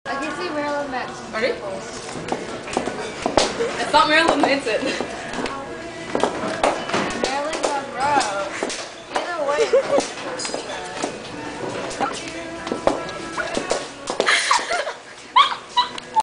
I can see Marilyn Manson. Ready? It's not Marilyn Manson. Marilyn Monroe. Either way.